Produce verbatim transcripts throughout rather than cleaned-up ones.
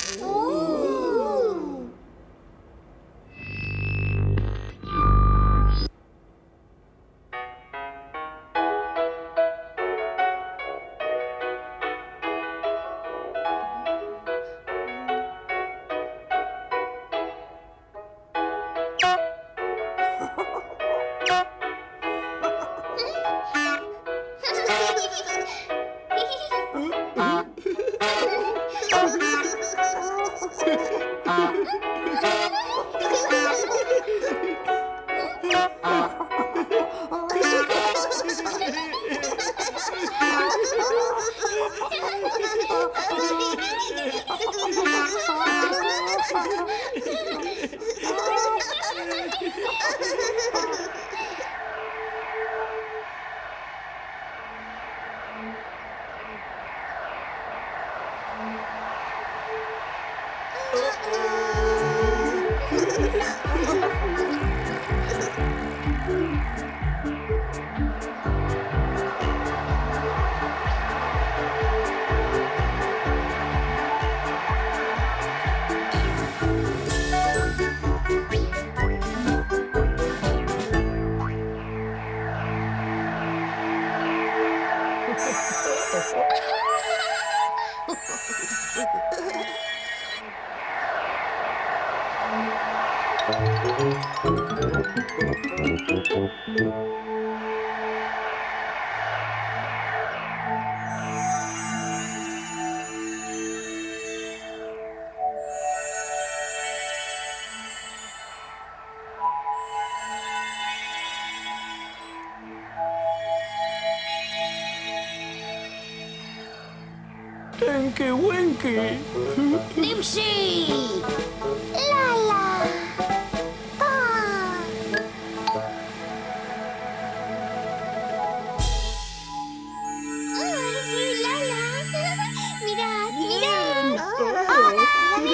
Wenke, Wenke. Dipsy. Lala. Ah. Ay, sí, Lala. Mira, mira. Hola.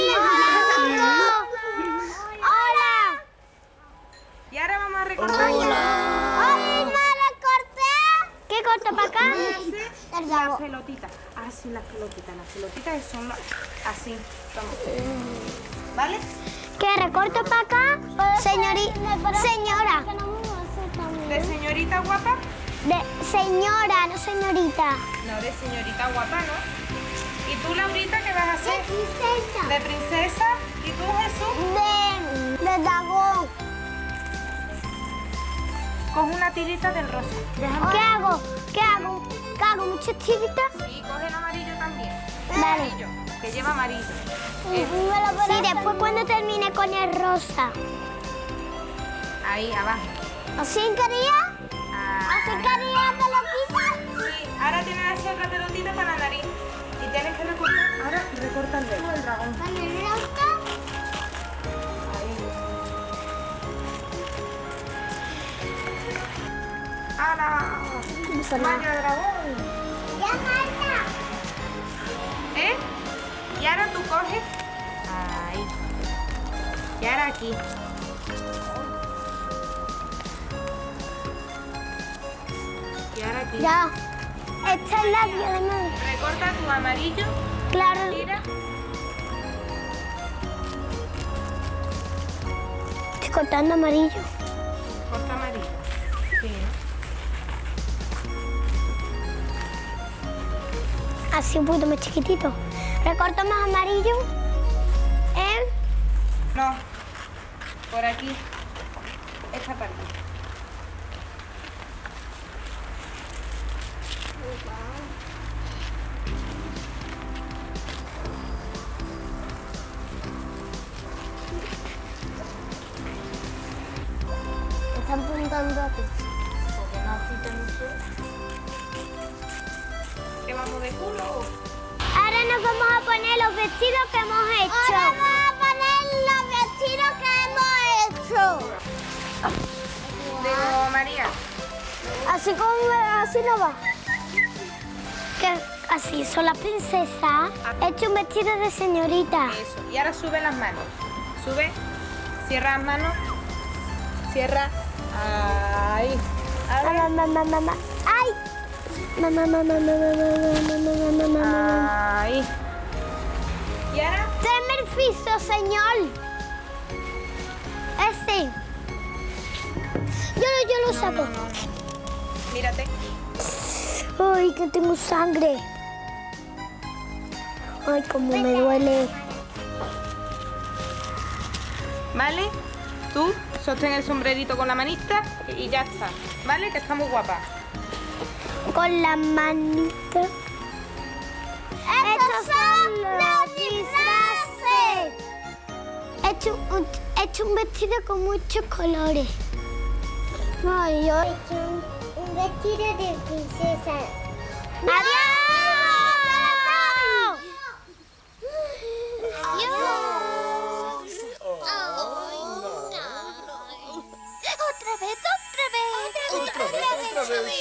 Hola. Y ahora vamos a recortar. Hola. Ay, ¿me recorté? ¿Qué corto para acá? Las pelotitas. Ah, sí, las pelotitas. Las pelotitas son las... así. Vamos. ¿Vale? ¿Qué recorto para acá? Señorita. Señora. ¿De señorita guapa? De señora, no señorita. No, de señorita guapa, ¿no? ¿Y tú, Laurita, qué vas a hacer? De princesa. ¿De princesa? ¿Y tú, Jesús? De... de dragón. Coge una tirita del rosa. Déjame. ¿Qué hago? ¿Qué hago? ¿Qué hago? ¿Muchas tiritas? Sí, coge el amarillo también. Vale. Amarillo, que lleva amarillo. Eh, Sí, después cuando termine con el rosa. ahí, abajo. ¿Así quería? Ah, ¿Así quería pelotita? sí, ahora tienes que hacer otra pelotita para la nariz. Y tienes que recortar. Ahora recorta el dedo del dragón. ¿Con el rosa? Ahí. ¡Hala! ¡Vaya dragón! Ya falta. ¿Eh? Y ahora tú coges. Ahí. Y ahora aquí. Y ahora aquí. Ya. Esta es la vía de nuevo. Recorta tu amarillo. Claro. Tira. Estoy cortando amarillo. Corta amarillo. Sí. Así un poquito más chiquitito. Recorto más amarillo. ¿Eh? No. Por aquí. Esta parte. Están apuntando a ti. Porque no quiten mucho. ¿Que vamos de culo? Ahora nos vamos a poner los vestidos que hemos hecho. Ahora vamos a poner los vestidos que hemos hecho. Digo, María. Así como así no va. Que así son las princesas. He hecho un vestido de señorita. Eso. Y ahora sube las manos. Sube. Cierra las manos. Cierra. Ahí. Abre. Mamá, mamá, mamá. ¡Ay! Mamá, mamá, mamá, mamá, mamá, mamá, mamá. Ahí. Y ahora. Tres permiso, señor. Este. Yo, lo- yo lo No, saco. no, no, no. Mírate. Ay, que tengo sangre. Ay, cómo me duele. ¿Vale? Tú sostén el sombrerito con la manita y ya está. ¿Vale? Que está muy guapa. Con la manita. Estos son los disfraces. He hecho, un, he hecho un vestido con muchos colores. Ay, yo he hecho un, un vestido de princesa. ¡Adiós! ¡Adiós! ¡Otra vez, otra vez! ¡Otra vez, otra vez!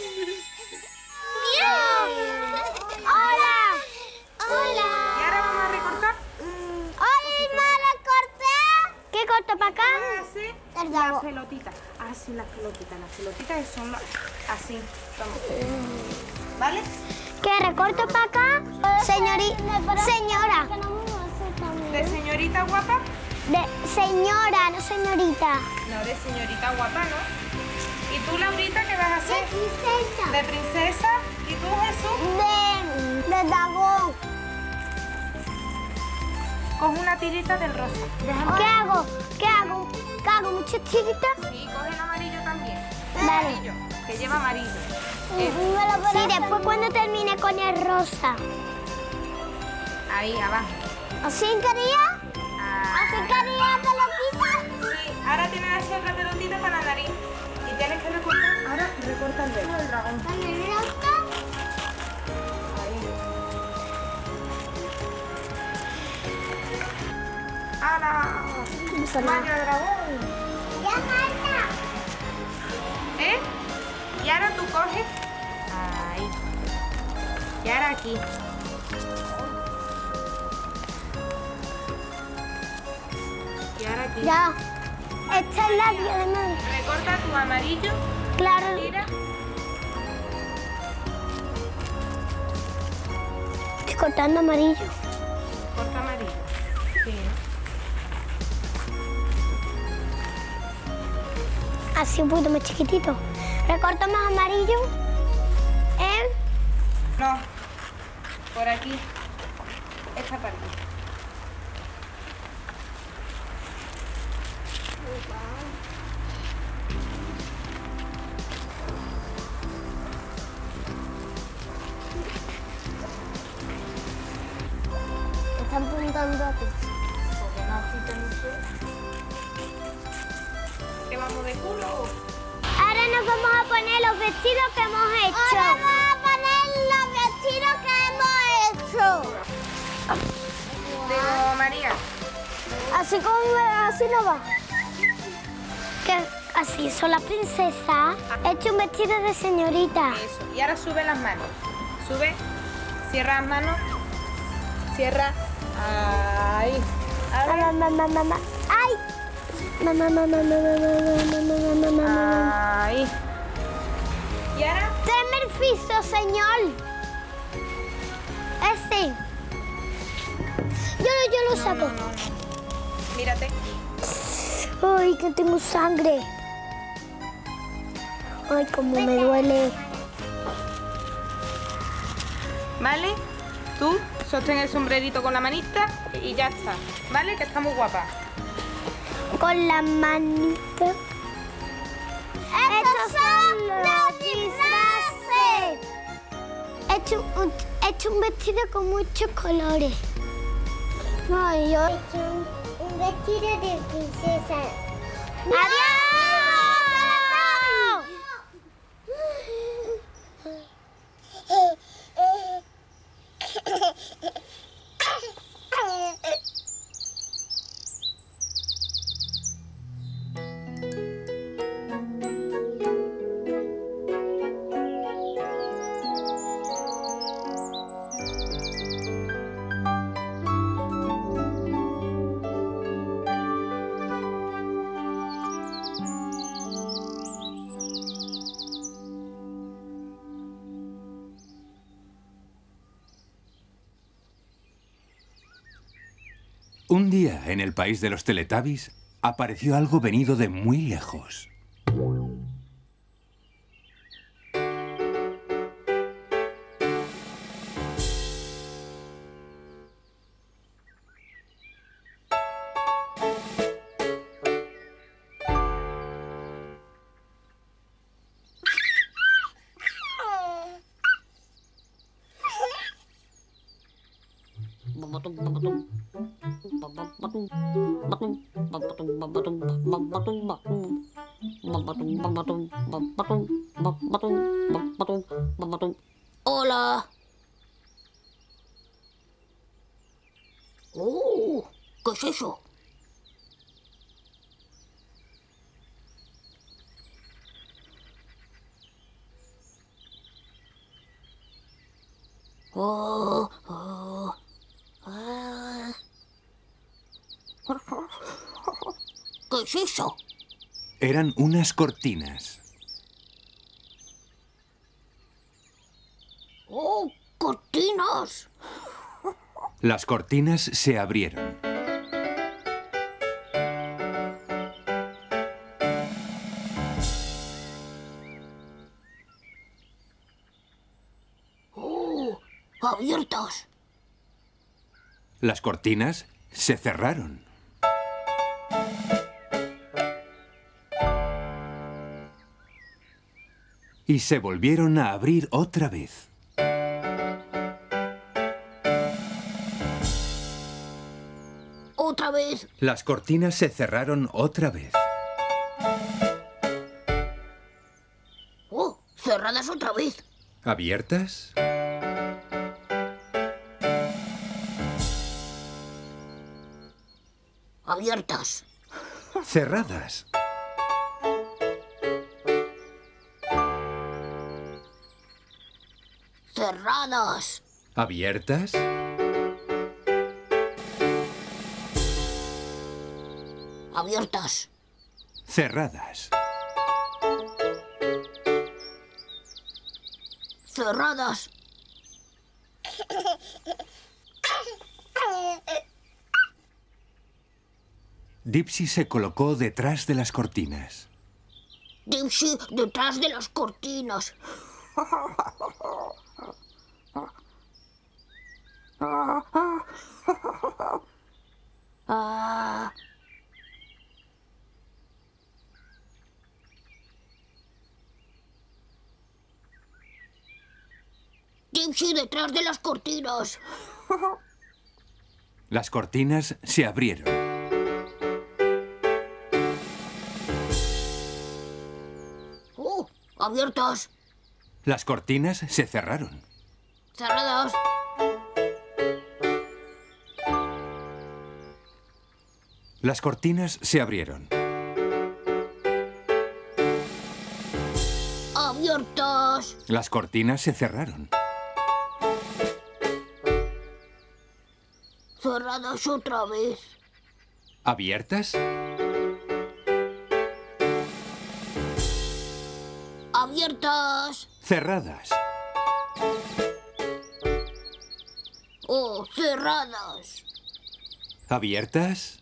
¡Hola! ¡Hola! ¿Y ahora vamos a recortar? ¡Ay, me recorté! ¿Qué corto para acá? Así. El Las rabo. pelotitas. Así las pelotitas. Las pelotitas son las- así. Vamos. ¿Vale? ¿Qué recorto para acá? Señorita, señora. De señorita guapa. De señora, no señorita. No, de señorita guapa, ¿no? ¿Y tú, Laurita, qué vas a hacer? princesa. De princesa. ¿Y tú, Jesús? De, de dragón. Coge una tirita del rosa. Déjame. ¿Qué hago? ¿Qué hago? ¿Qué hago? ¿Muchas tiritas? Sí, coge el amarillo también. Vale. Amarillo, que lleva amarillo. Eh, Sí, después cuando termine con el rosa. ahí, abajo. ¿Así quería? Ah, ¿Así quería pelotita? sí, ahora tienes que hacer la pelotita para la nariz. Y tienes que recortar. Ahora recorta el dedo del dragón. ¿Con el rosa? Ahí. ¡Hala! ¡Vaya dragón! Ya falta. ¿Eh? Y ahora tú coges. Ahí. Y ahora aquí. Y ahora aquí. Ya. Esta es la diadema. Recorta tu amarillo. Claro. Tira. Estoy cortando amarillo. Corta amarillo. Sí. Así un poquito más chiquitito. Recorto más amarillo. ¿Eh? No. Por aquí. Esta parte. Están apuntando a ti. Porque no quita mucho. ¿Qué vamos de culo? Ahora nos vamos a poner los vestidos que hemos hecho. Ahora vamos a poner los vestidos que hemos hecho. Digo, María. Así como así no va. Que así son las princesas. He hecho un vestido de señorita. Eso. Y ahora sube las manos. Sube. Cierra las manos. Cierra. Ahí. Abre. Mamá, mamá, mamá. ¡Ay! Mamá, mamá, mamá, mamá, mamá, mamá, mamá. Ahí. Y ahora. Tráeme el piso, señor. Este. Yo, lo- yo lo No, saco. no, no, no. Mírate. Ay, que tengo sangre. Ay, cómo me duele. ¿Vale? Tú sostén el sombrerito con la manita y ya está. ¿Vale? Que está muy guapa. Con la manita. Estos son los disfraces. He hecho, un, he hecho un vestido con muchos colores. Ay, yo he hecho un, un vestido de princesa. ¡Adiós! Un día, en el país de los Teletubbies, apareció algo venido de muy lejos. Hola. Oh, ¿qué es eso? Oh, oh, ah. ¿Qué es eso? Eran unas cortinas. ¡Oh, cortinas! Las cortinas se abrieron. ¡Oh, abiertas! Las cortinas se cerraron. Y se volvieron a abrir otra vez. ¿Otra vez? Las cortinas se cerraron otra vez. ¡Oh, cerradas otra vez! ¿Abiertas? Abiertas. Cerradas. Cerradas. ¿Abiertas? Abiertas. Cerradas. Cerradas. Dipsy se colocó detrás de las cortinas. Dipsy detrás de las cortinas. Ah. Dipsy detrás de las cortinas. Las cortinas se abrieron. Oh, abiertas. Las cortinas se cerraron. Cerradas. Las cortinas se abrieron. Abiertas. Las cortinas se cerraron. Cerradas otra vez. ¿Abiertas? Abiertas. Cerradas. Oh, cerradas. ¿Abiertas?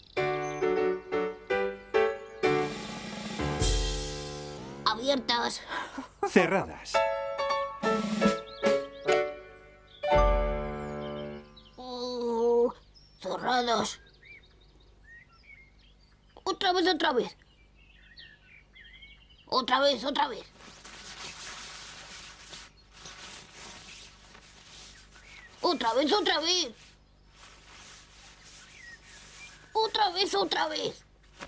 Abiertas. Cerradas. Oh, cerradas. Otra vez, otra vez. Otra vez, otra vez. Otra vez, otra vez. Otra vez, otra vez.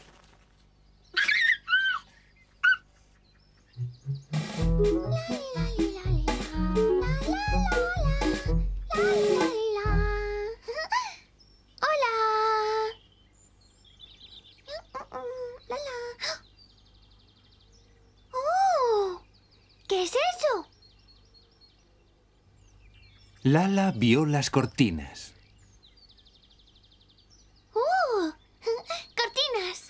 Hola. Oh, ¿qué es eso? Lala vio las cortinas. ¡Oh! ¡Cortinas!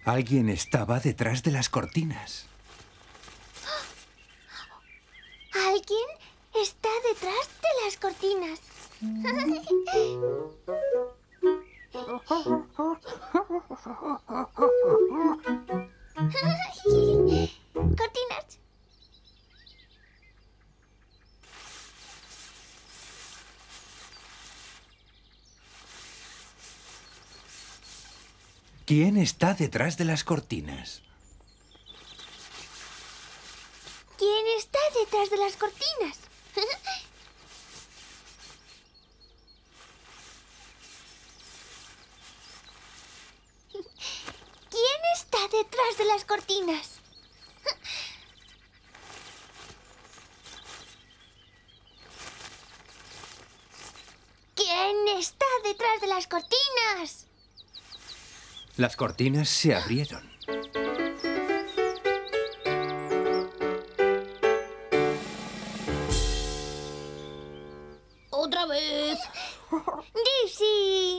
Alguien estaba detrás de las cortinas. Alguien está detrás de las cortinas. Cortinas. ¿Quién está detrás de las cortinas? ¿Quién está detrás de las cortinas? ¿Quién está detrás de las cortinas? ¿Quién está detrás de las cortinas? Las cortinas se abrieron. ¡Otra vez! ¡Dipsy!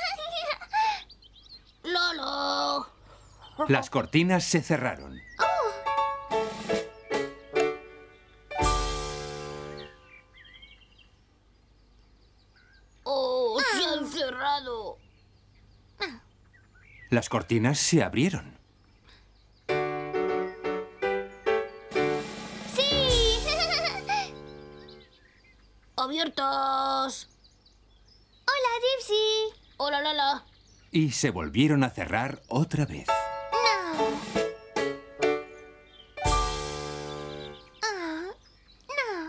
¡Lolo! Las cortinas se cerraron. ¡Oh, se han cerrado! Las cortinas se abrieron. ¡Sí! ¡Abiertas! ¡Hola, Dipsy! ¡Hola, Lala! Y se volvieron a cerrar otra vez. No. Ah, no.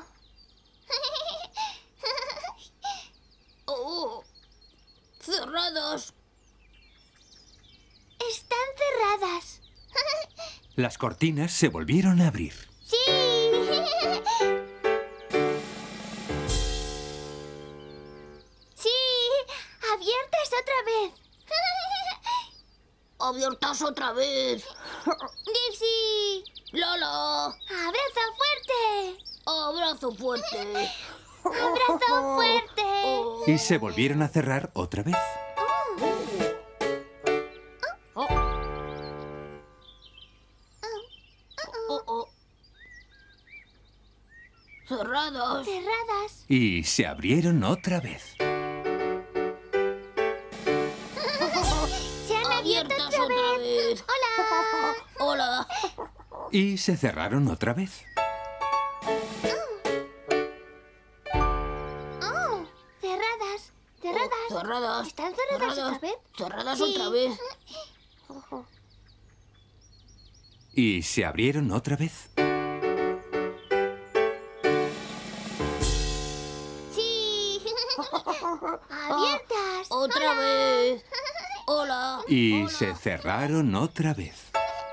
¡Oh! ¡Cerradas! Están cerradas. Las cortinas se volvieron a abrir. ¡Sí! ¡Sí! ¡Abiertas otra vez! ¡Abiertas otra vez! ¡Dipsy! ¡Lala! ¡Abrazo fuerte! ¡Abrazo fuerte! ¡Abrazo fuerte! Y se volvieron a cerrar otra vez. ¡Oh! ¡Oh, oh! ¡Cerradas! Cerradas. Y se abrieron otra vez. Se han abierto ¡Abiertas otra otra vez. vez! ¡Hola! ¡Hola! Y se cerraron otra vez. ¡Oh! Cerradas. Cerradas. Oh, cerradas. ¿Están cerradas cerradas, otra vez? Cerradas Sí. otra vez. Y se abrieron otra vez. Sí. Abiertas. Otra Hola. vez. Hola. Y Hola. se cerraron otra vez.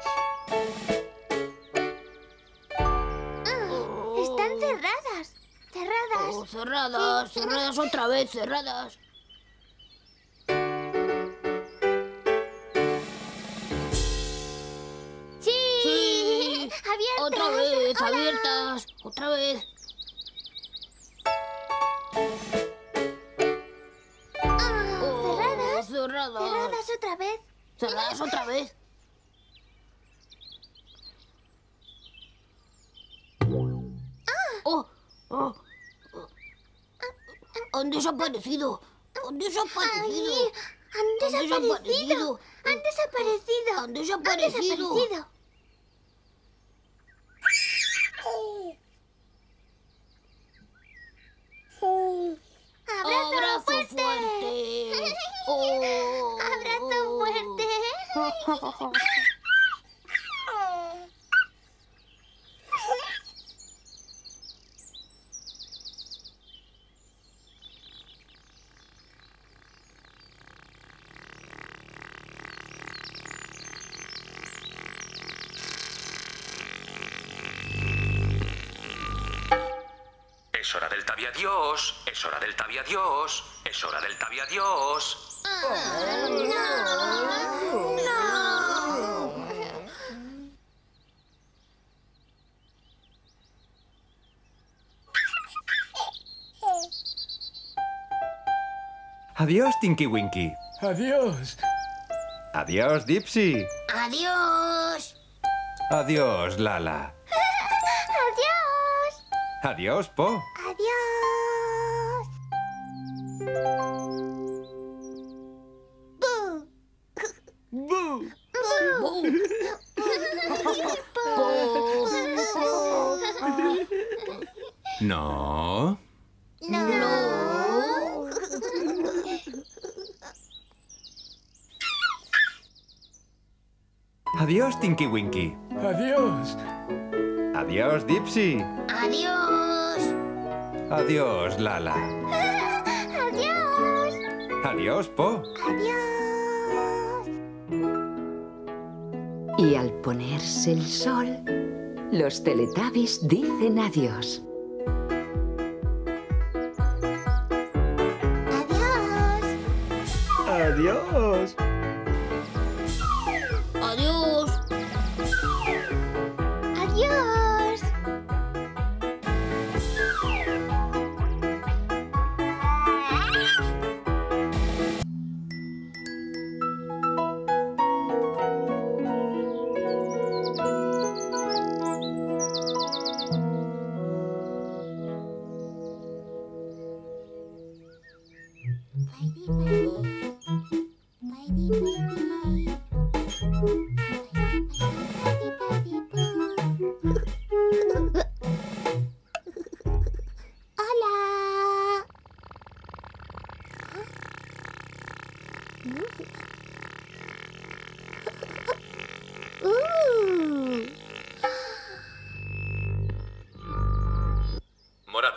Ah, están cerradas. Cerradas. Oh, cerradas. Cerradas otra vez. Cerradas. Sí. Sí. Abiertas. Otra vez. Hola. Abiertas. Otra vez. Ah, Oh, cerradas. cerradas. Cerradas otra vez. Cerradas otra vez. Oh, oh, oh. Han desaparecido. Han desaparecido. Ay, han desaparecido. desaparecido. Han desaparecido. Han desaparecido. desaparecido. Abrazo, Abrazo fuerte. fuerte. Oh, Abrazo fuerte. Es hora del tabiadiós, es hora del tabiadiós, es hora del tabiadiós. Adiós, Tinky Winky. Adiós. Adiós, Dipsy. Adiós. Adiós, Lala. Adiós. Adiós, Po. Adiós. Bu. Bu. No. No. Adiós, Tinky Winky. Adiós. Adiós, Dipsy. Adiós. Adiós, Lala. Adiós. Adiós, Po. Adiós. Y al ponerse el sol, los Teletubbies dicen adiós. Adiós. Adiós. Adiós. Adiós. Hola. Uh. Morado.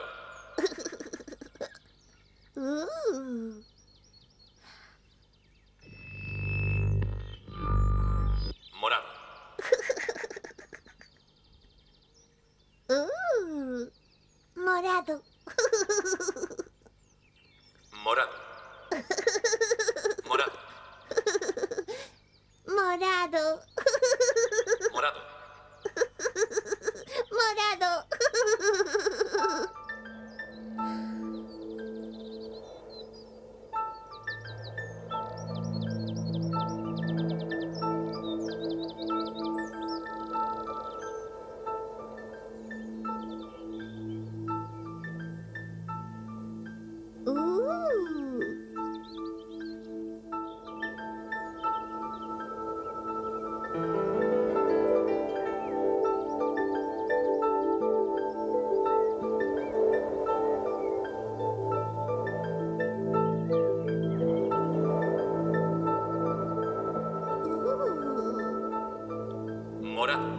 Uh. Morado. Uh. Morado. Morado. Morado. Morado. Morado. Morado. Uh. Morado.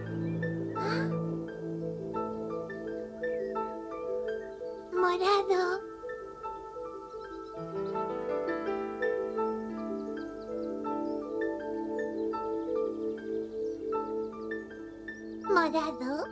Morado. Morado.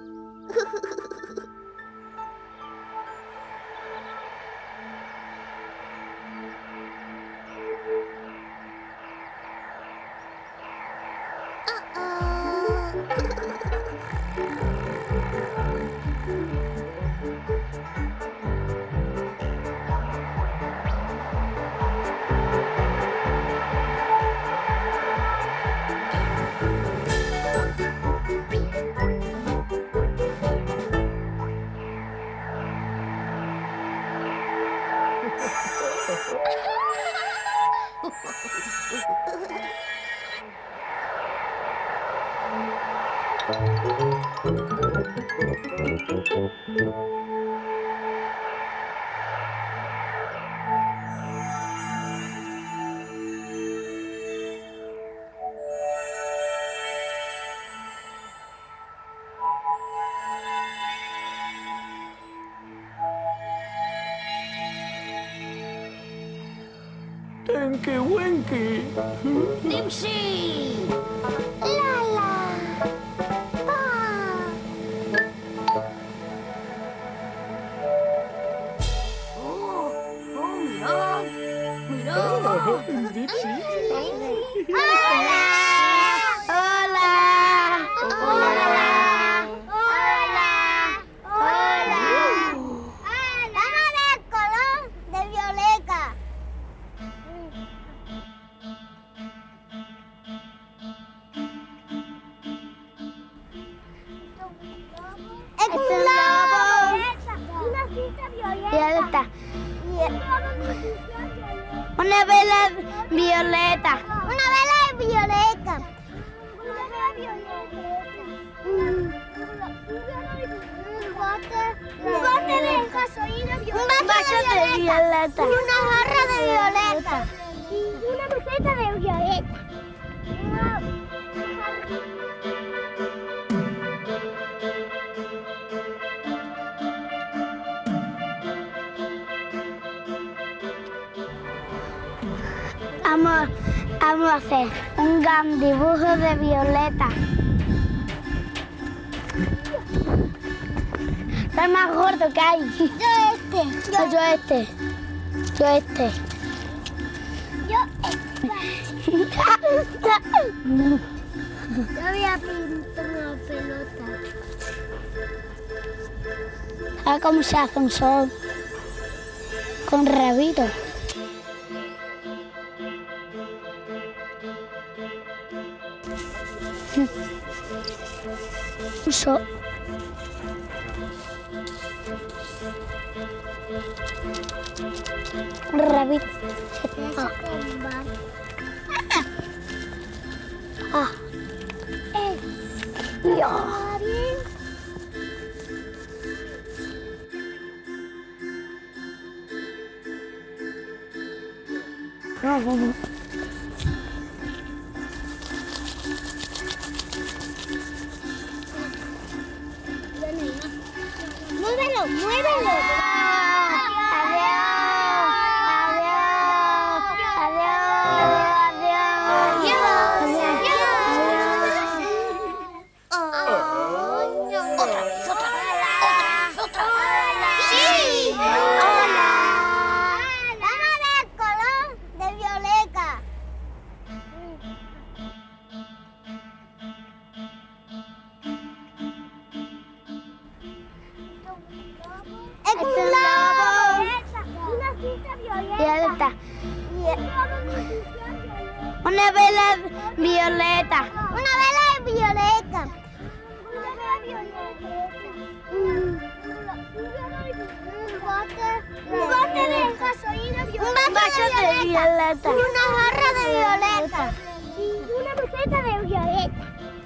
Tinky Winky. Dipsy. Lala. Pa. Oh, oh, mirad. Mirad. Dipsy. Hola. Hola. Hola. Hola. Hola. Vamos del color de violeta. Es un lobo. Una cinta violeta. Una vela violeta. Una vela violeta. Una vela violeta. Un bote. Un bote de gasolina violeta. Un vaso de violeta. Una jarra de violeta. Y una maceta de violeta. Vamos, vamos a hacer un gran dibujo de violeta. Es el más gordo que hay. Yo este. Yo, yo este. Yo este. Yo este. Yo voy a pintar una pelota. A ver cómo se hace un sol. Con rabito. Un sol. Un rabito. Ah. Ah. Eh. Dios. No, no, no. ¡Muévelo, muévelo! Adiós, adiós, adiós, adiós, adiós. Otra vez, otra vez, otra vez. ¡Sí! ¡Hola! Vamos a ver el color de violeta. Es un lobo. Una cinta violeta. Una vela violeta. Una vela violeta. Una vela violeta. Un bote. Un bote de gasolina violeta. Un vaso de violeta. Y una jarra de violeta. Y una maceta de violeta.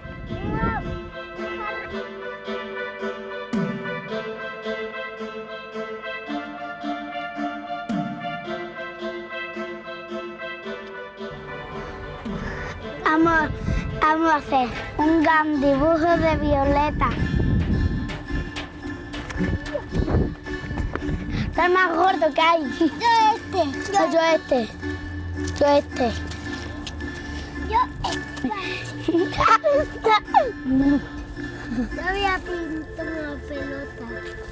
Vamos, vamos a hacer un gran dibujo de violeta. Es el más gordo que hay. Yo este. Yo, yo este. Yo este. Yo este. Yo voy a pintar una pelota.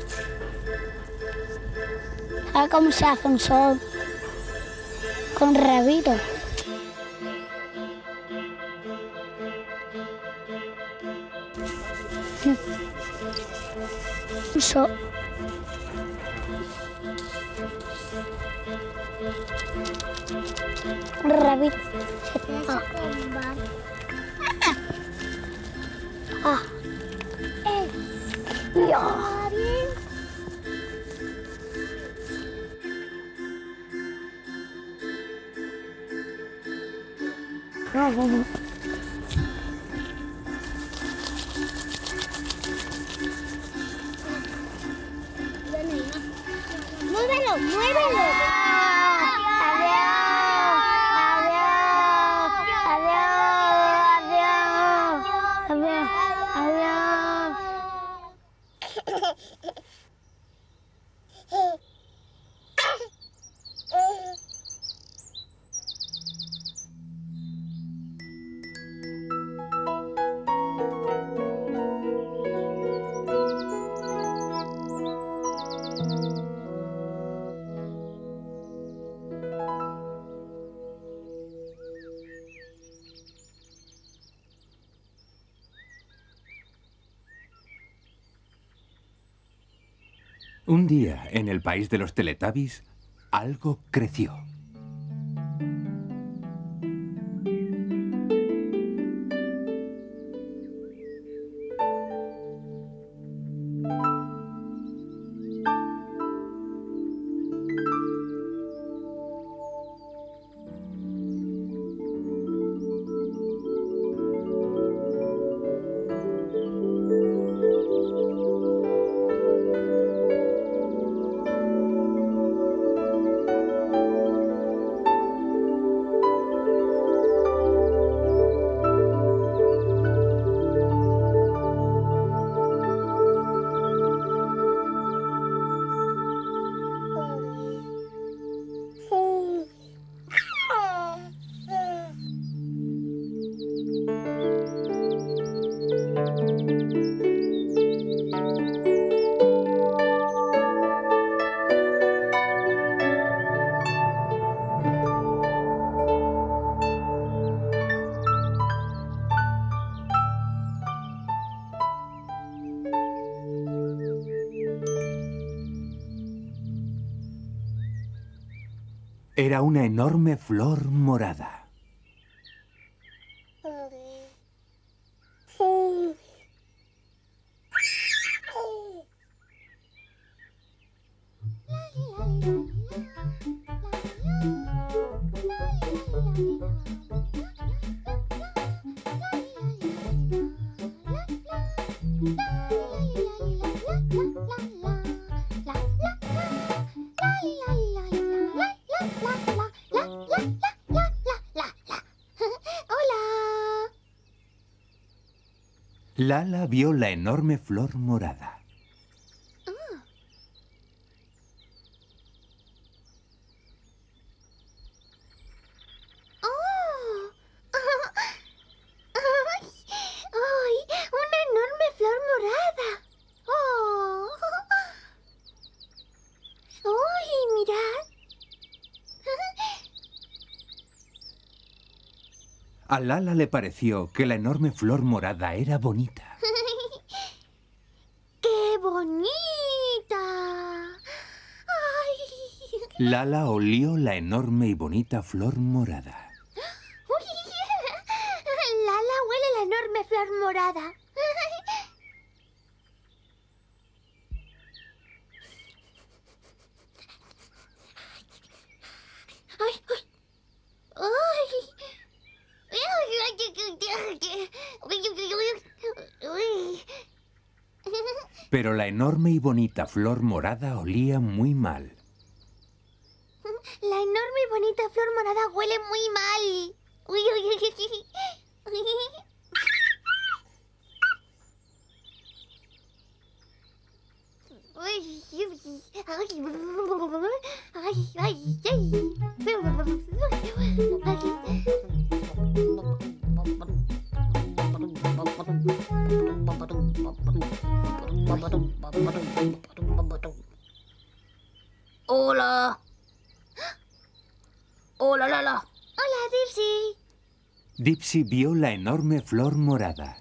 A ver cómo se hace un sol. Con rabito. Un sol. Un rabito. Ah. Ah. Eh. Dios. No, no, no. ¡Muévelo, muévelo! Adiós, adiós, adiós, adiós, adiós, adiós. Un día, en el país de los Teletubbies, algo creció. Era una enorme flor morada. Lala vio la enorme flor morada. A Lala le pareció que la enorme flor morada era bonita. ¡Qué bonita! ¡Ay! Lala olió la enorme y bonita flor morada. Uy. Lala huele la enorme flor morada. ¡Ay! ¡Ay! ¡Ay! Pero la enorme y bonita flor morada olía muy mal. La enorme y bonita flor morada huele muy mal. Uy, uy, uy, uy. Ay, ay, ay, ay. Hola. Hola, Lala. Hola, Dipsy. Dipsy vio la enorme flor morada.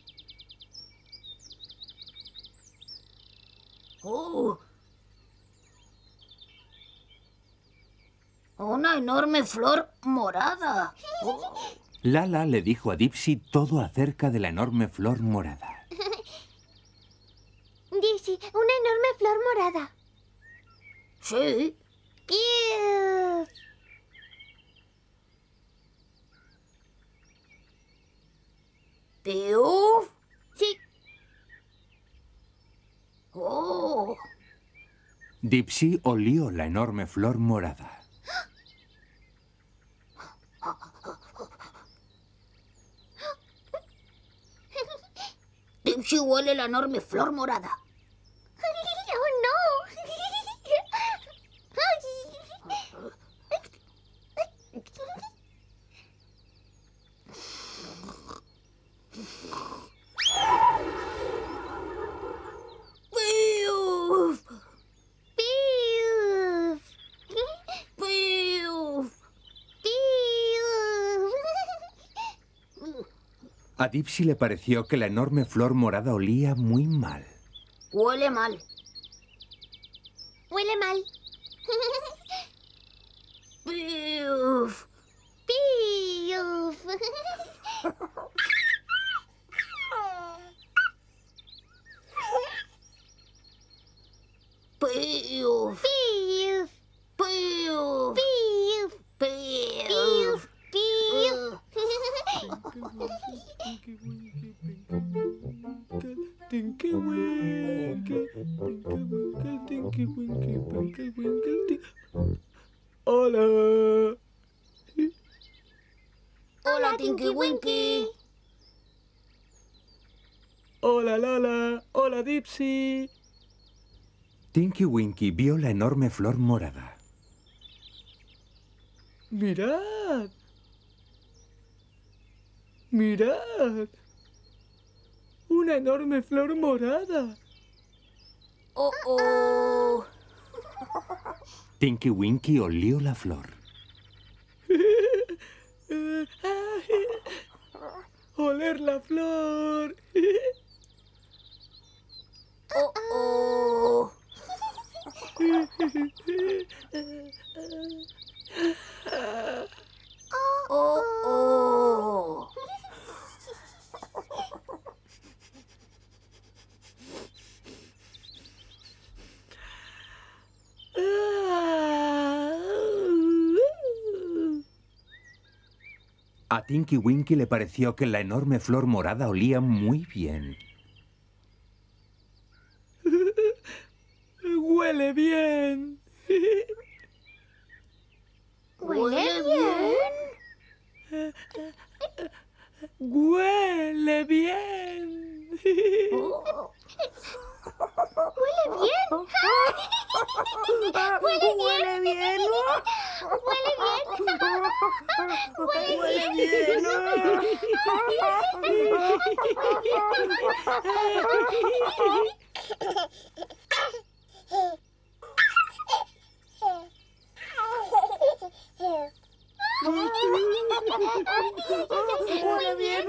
Oh. Una enorme flor morada. Oh. Lala le dijo a Dipsy todo acerca de la enorme flor morada. Dipsy, una enorme flor morada. Sí. Piu. ¿Piu? Sí. Oh. Dipsy olió la enorme flor morada. Dipsy huele la enorme flor morada. ¡Oh, no! ¡Piu! ¡Piu! ¡Piu! ¡Piu! A Dipsy le pareció que la enorme flor morada olía muy mal. Huele mal. Huele mal. ¡Piu! ¡Piu! ¡Piu! ¡Piu! ¡Piu! ¡Piu! ¡Piu! ¡Piu! Tinky Winky, Tinky Winky, Tinky Winky, Tinky Winky. Hola. Hola, Tinky Winky. Hola, Lala. Hola, Dipsy. Tinky Winky vio la enorme flor morada. Mirad. Mirad. Una enorme flor morada. Oh, oh. Tinky Winky olió la flor. Oler la flor. Oh, oh. Oh, oh. A Tinky Winky le pareció que la enorme flor morada olía muy bien. Huele bien. ¿Huele bien? Huele bien. ¿Huele bien? ¿Huele bien? Huele bien. ¿Huele bien? Huele bien. Huele bien.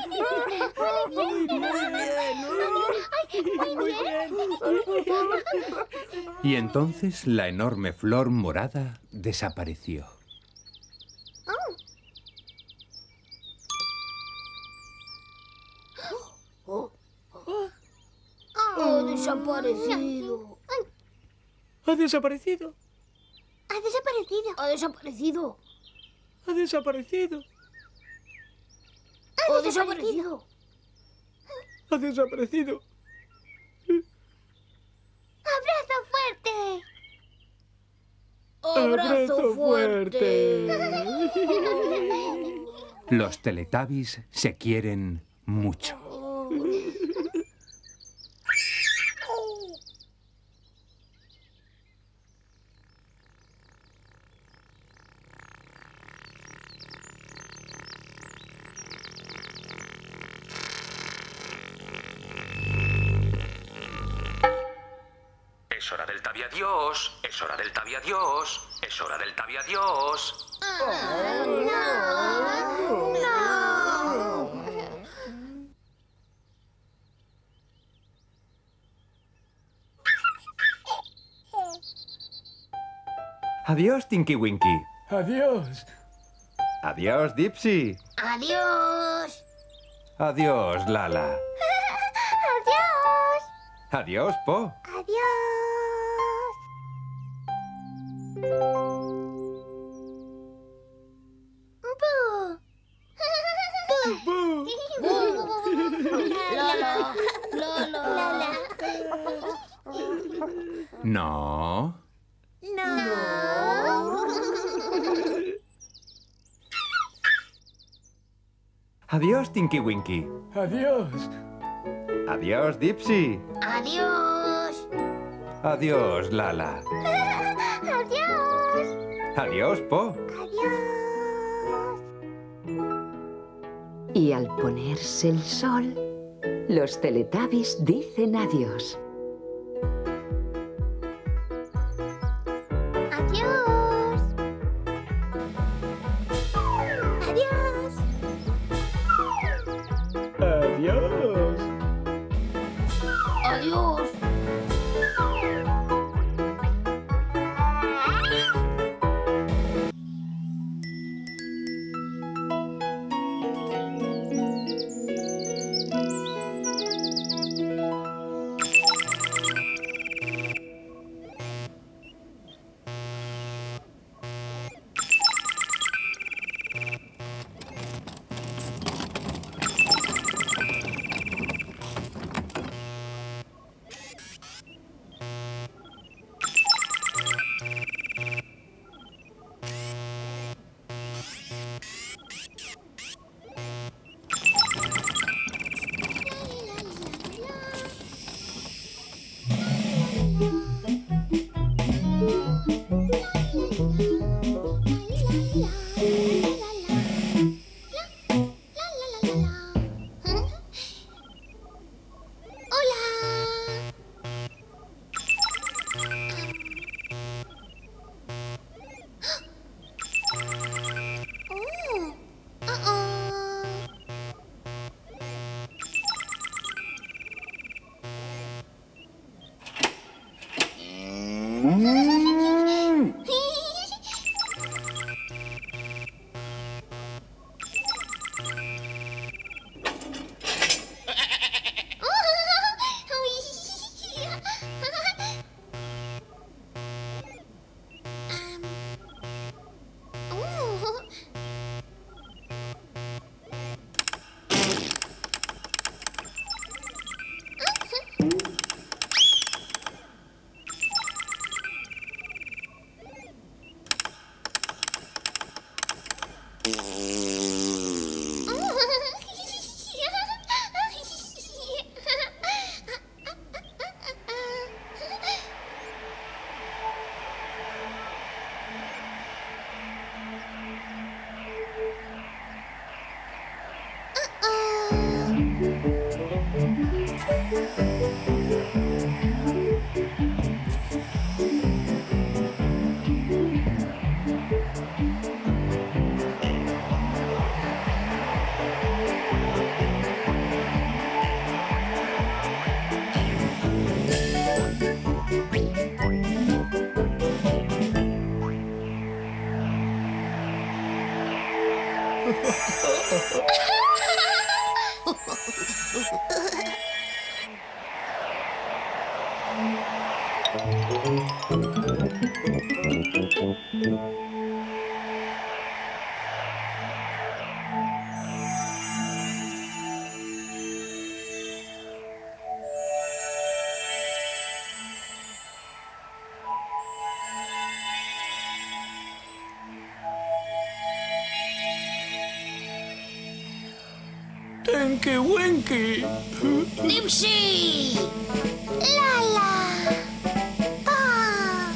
Muy bien. Y entonces la enorme flor morada desapareció. Ha desaparecido. Ha desaparecido. Ha desaparecido. Ha desaparecido. Ha desaparecido. Ha desaparecido. Ha desaparecido. ¡Abrazo fuerte! Abrazo fuerte. Los Teletubbies se quieren mucho. Es hora del tabiadiós, es hora del tabiadiós, es hora del tabiadiós. Adiós, Tinky Winky. Adiós. Adiós, Dipsy. Adiós. Adiós, Lala. ¡Adiós! Adiós, Po. ¡Adiós! ¡Bu! Lala. Lala. No. Adiós, Tinky Winky. Adiós. Adiós, Dipsy. Adiós. Adiós, Lala. ¡Adiós! Adiós, Po. ¡Adiós! Y al ponerse el sol, los Teletubbies dicen adiós. ¡Adiós! ¡Adiós! Adiós. Adiós. Tenke Wenke. ¡Dipsy! Lala. Pa.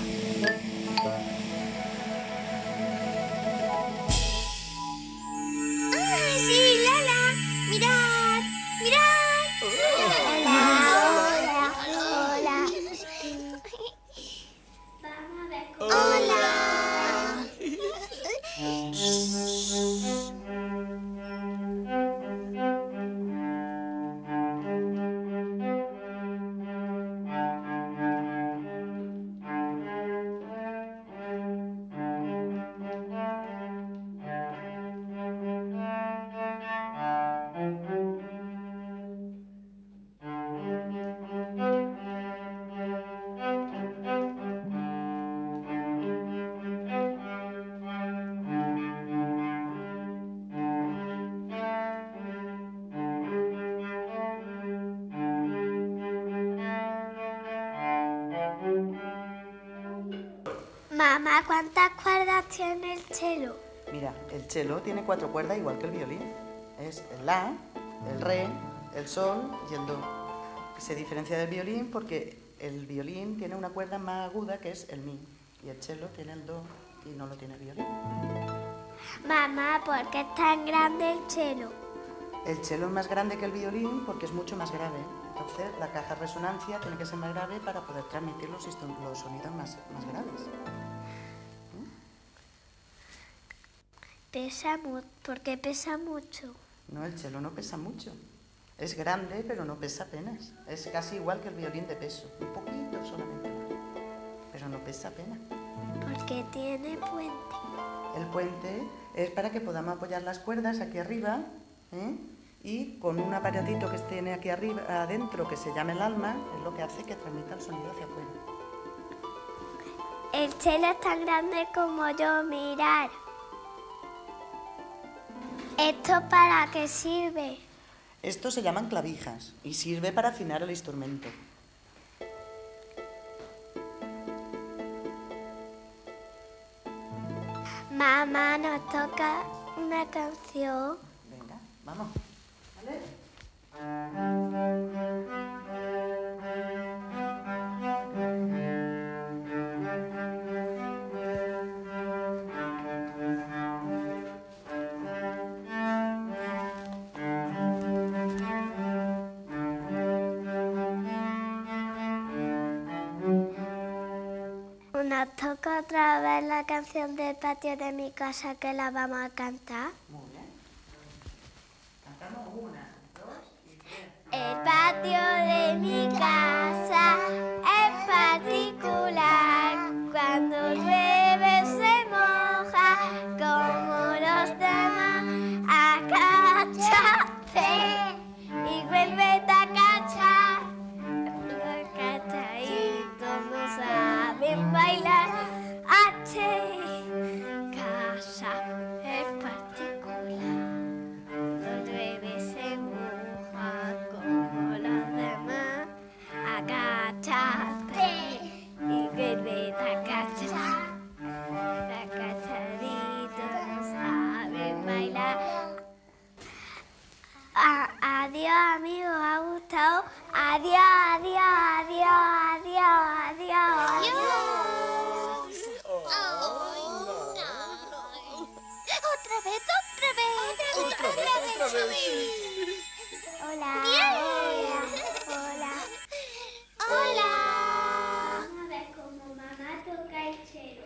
¡Ah, sí, Lala! ¡Mirad! ¡Mirad! Hola, hola, hola. Vamos a ver cómo... ¡Hola! Mamá, ¿cuántas cuerdas tiene el cello? Mira, el cello tiene cuatro cuerdas igual que el violín. Es el la, el re, el sol y el do. Se diferencia del violín porque el violín tiene una cuerda más aguda que es el mi. Y el cello tiene el do y no lo tiene el violín. Mamá, ¿por qué es tan grande el cello? El cello es más grande que el violín porque es mucho más grave. Entonces la caja de resonancia tiene que ser más grave para poder transmitir los, los sonidos más, más graves. Pesa mucho. ¿Por qué pesa mucho? No, el cello no pesa mucho. Es grande, pero no pesa apenas. Es casi igual que el violín de peso. Un poquito solamente más. Pero no pesa apenas. Porque tiene puente. El puente es para que podamos apoyar las cuerdas aquí arriba, ¿eh? Y con un aparatito que tiene aquí arriba, adentro, que se llama el alma, es lo que hace que transmita el sonido hacia afuera. El cello es tan grande como yo, mirar. ¿Esto para qué sirve? Estos se llaman clavijas y sirve para afinar el instrumento. Mamá, nos toca una canción. Venga, vamos. ¿Vale? Nos toca otra vez la canción del patio de mi casa que la vamos a cantar. Muy bien. Cantamos una, dos y tres. El patio de mi casa es particular. Cuando llueve se moja como los demás. Agáchate y vuelve a cachar. Cachaditos no saben bailar. H, casa es particular. Cuando llueve se moja como los demás. Agáchate y vuelve a cachar. Agachaditos no saben bailar. A- adiós, amigos, ¿ha gustado? Adiós, adiós, adiós, adiós, adiós. ¡Adiós! ¡Otra vez, otra vez! ¡Otra vez, otra vez! Hola. Bien. Hola. Hola. ¡Hola! Vamos a ver cómo mamá toca el cello.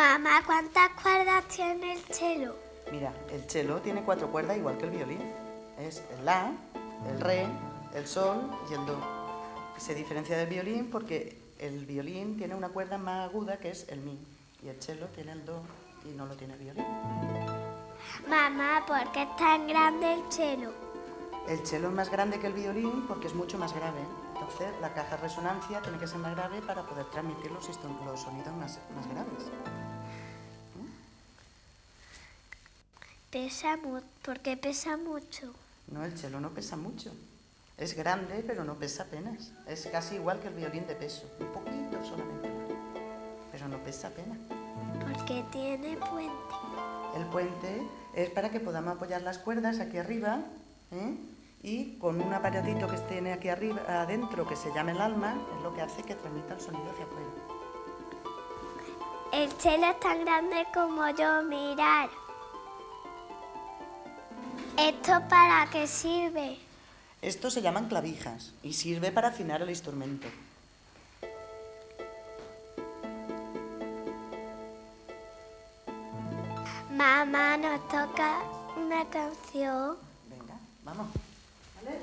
Mamá, ¿cuántas cuerdas tiene el cello? Mira, el cello tiene cuatro cuerdas igual que el violín. Es el la, el re, el sol y el do. Se diferencia del violín porque el violín tiene una cuerda más aguda que es el mi. Y el cello tiene el do y no lo tiene el violín. Mamá, ¿por qué es tan grande el cello? El cello es más grande que el violín porque es mucho más grave. Entonces, la caja de resonancia tiene que ser más grave para poder transmitir los, los sonidos más, más graves. ¿Mm? Pesa mucho. ¿Por qué pesa mucho? No, el cello no pesa mucho. Es grande, pero no pesa apenas. Es casi igual que el violín de peso. Un poquito solamente más. Pero no pesa apenas. Porque tiene puente. El puente es para que podamos apoyar las cuerdas aquí arriba, ¿eh? Y con un aparatito que tiene aquí arriba, adentro, que se llama el alma, es lo que hace que transmita el sonido hacia afuera. El cello es tan grande como yo, mirar. ¿Esto para qué sirve? Estos se llaman clavijas y sirve para afinar el instrumento. Mamá, nos toca una canción. Venga, vamos. ¿Vale?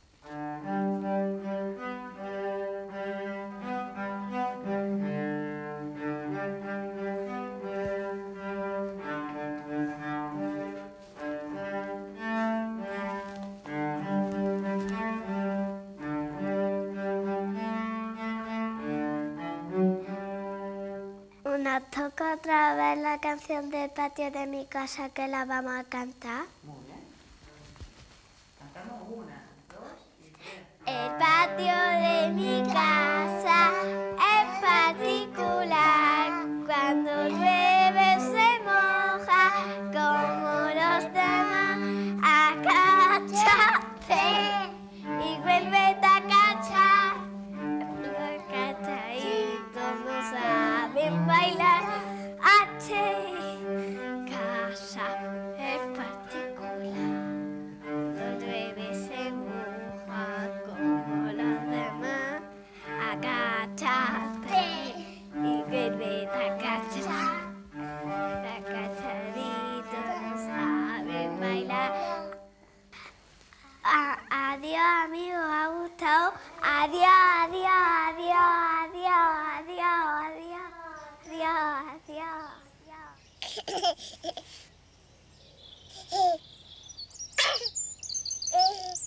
Nos toca otra vez la canción del patio de mi casa que la vamos a cantar. Muy bien. Cantamos una, dos y tres. El patio de mi casa es particular. Cuando llueve se moja como los demás. Agáchate y vuelve a cachar. Cachaditos no saben bailar. H, casa es particular. Cuando llueve se moja como los demás. Agáchate y vuelve a cachar. Agachaditos no saben bailar. A- adiós, amigos, ¿ha gustado? Adiós, adiós, adiós, adiós, adiós, adiós, adiós, adiós, adiós.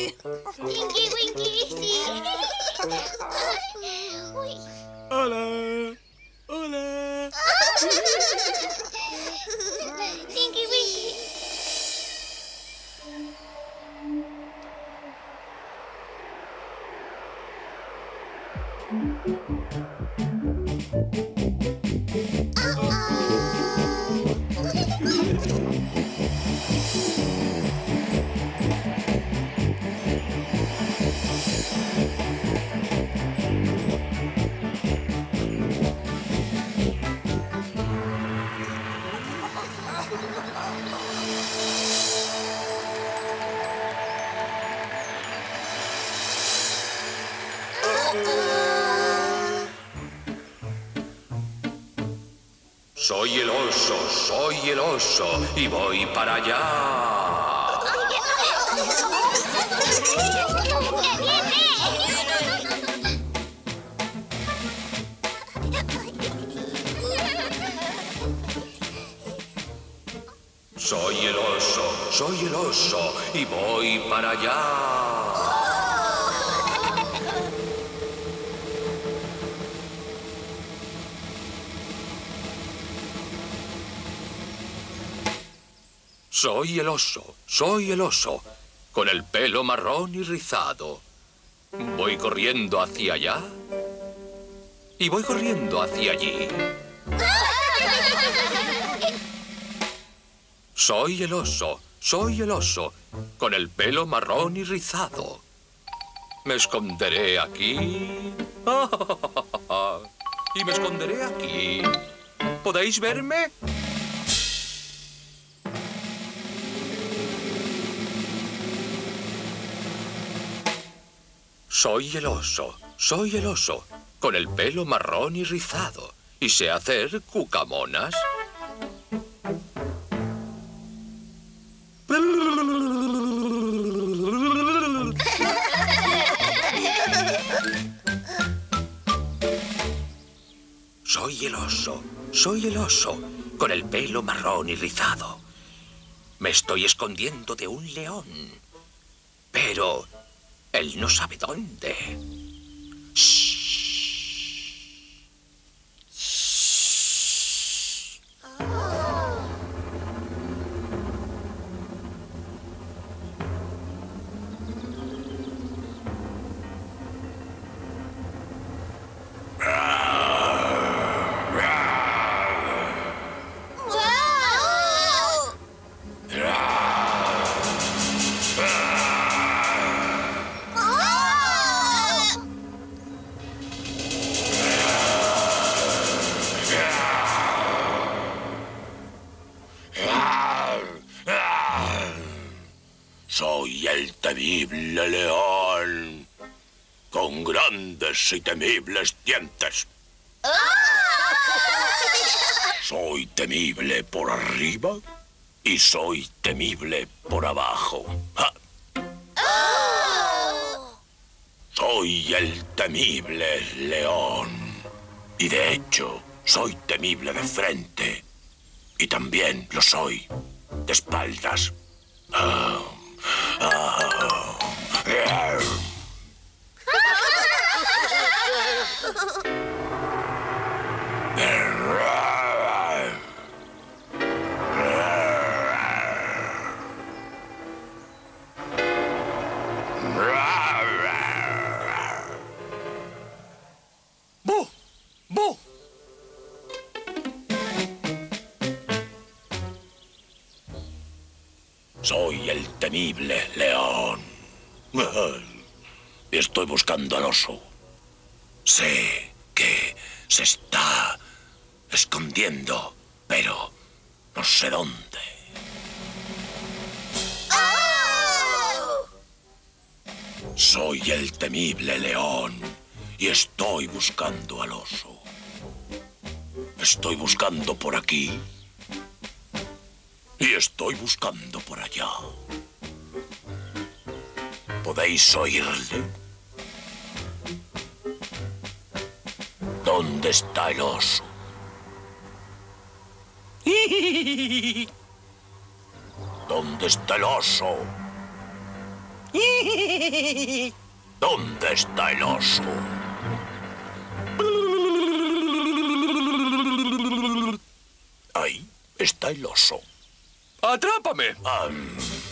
Tinky Winky, sí. Uy. Hola. Hola. Tinky Winky. Soy el oso, soy el oso y voy para allá. Soy el oso, soy el oso y voy para allá. Soy el oso, soy el oso, con el pelo marrón y rizado. Voy corriendo hacia allá y voy corriendo hacia allí. Soy el oso, soy el oso, con el pelo marrón y rizado. Me esconderé aquí y me esconderé aquí. ¿Podéis verme? Soy el oso, soy el oso, con el pelo marrón y rizado. Y sé hacer cucamonas. Soy el oso, soy el oso, con el pelo marrón y rizado. Me estoy escondiendo de un león. Pero él no sabe dónde. Shh. Soy el temible león, con grandes y temibles dientes. Soy temible por arriba y soy temible por abajo. ¡Ja! Soy el temible león. Y de hecho, soy temible de frente. Y también lo soy de espaldas. Ah. Ah. Yeah. ¡Bu! ¡Bu! Soy el temible león. Estoy buscando al oso. Sé que se está escondiendo, pero no sé dónde. Soy el temible león y estoy buscando al oso. Estoy buscando por aquí y estoy buscando por allá. ¿Podéis oírle? ¿Dónde está el oso? ¿Dónde está el oso? ¿Dónde está el oso? Ahí está el oso. ¡Atrápame! Um.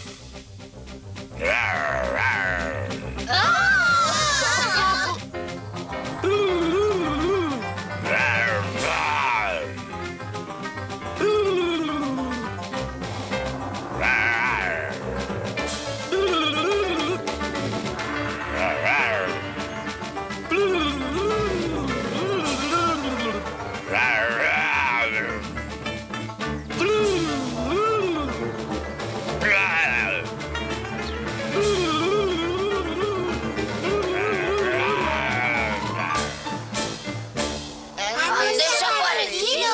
¡Han desaparecido!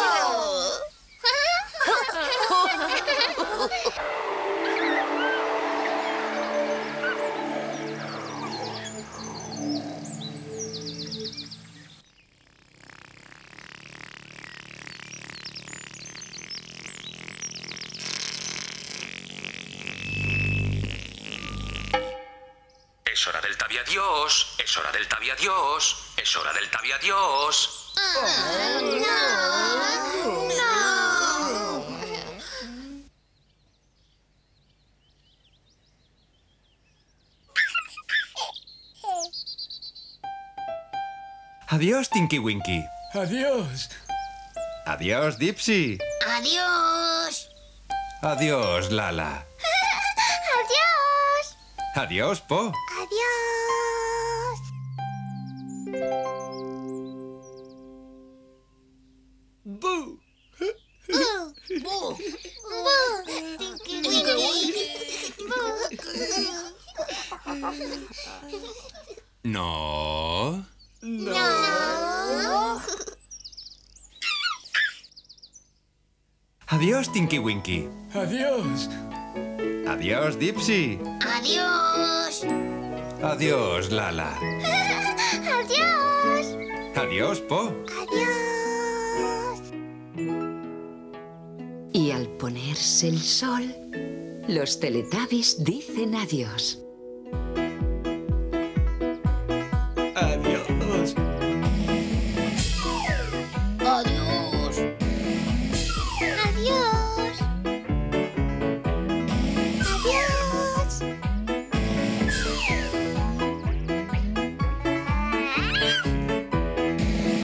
Es hora del tabiadiós, es hora del tabiadiós, es hora del tabiadiós. Adiós, Tinky Winky. Adiós. Adiós, Dipsy. Adiós. Adiós, Lala. Adiós. Adiós, Po. Adiós. ¡Bu! Bu. Tinky No. No. Adiós, Tinky Winky. Adiós. Adiós, Dipsy. Adiós. Adiós, Lala. Adiós. Adiós, Po. Adiós. Y al ponerse el sol, los Teletubbies dicen adiós.